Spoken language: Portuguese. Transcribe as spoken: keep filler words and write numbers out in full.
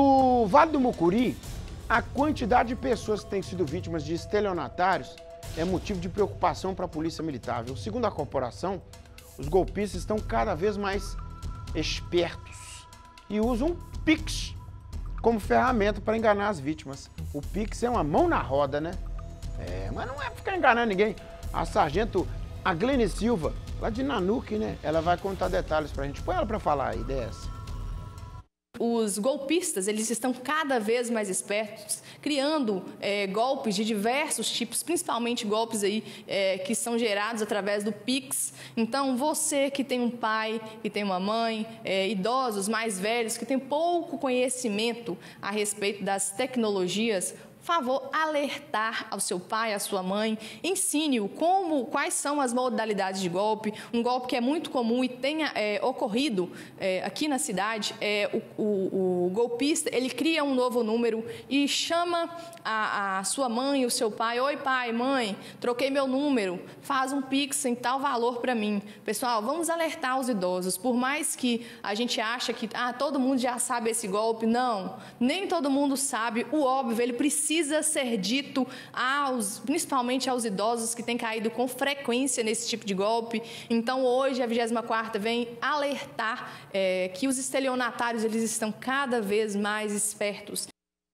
No Vale do Mucuri, a quantidade de pessoas que têm sido vítimas de estelionatários é motivo de preocupação para a Polícia Militar, viu? Segundo a corporação, os golpistas estão cada vez mais espertos e usam o Pix como ferramenta para enganar as vítimas. O Pix é uma mão na roda, né? É, mas não é ficar enganando ninguém. A sargento a Glene Silva, lá de Nanuque, né? Ela vai contar detalhes pra gente. Põe ela pra falar aí dessa. Os golpistas, eles estão cada vez mais espertos, criando é, golpes de diversos tipos, principalmente golpes aí, é, que são gerados através do Pix. Então, você que tem um pai, que tem uma mãe, é, idosos mais velhos, que tem pouco conhecimento a respeito das tecnologias, por favor, alertar ao seu pai, à sua mãe, ensine-o como, quais são as modalidades de golpe. Um golpe que é muito comum e tenha é, ocorrido é, aqui na cidade, é, o, o, o golpista, ele cria um novo número e chama a, a sua mãe, o seu pai: oi pai, mãe, troquei meu número, faz um Pix em tal valor para mim. Pessoal, vamos alertar os idosos, por mais que a gente acha que ah, todo mundo já sabe esse golpe, não, nem todo mundo sabe, o óbvio, ele precisa precisa ser dito, aos, principalmente aos idosos que têm caído com frequência nesse tipo de golpe. Então, hoje, a vigésima quarta vem alertar é, que os estelionatários eles estão cada vez mais espertos